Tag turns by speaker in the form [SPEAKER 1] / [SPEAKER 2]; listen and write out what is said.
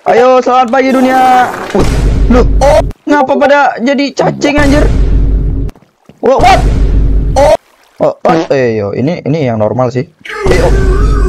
[SPEAKER 1] Ayo, selamat pagi dunia. Loh, ngapa pada jadi cacing anjir? What? Oh, yo, ini yang normal sih. Oh.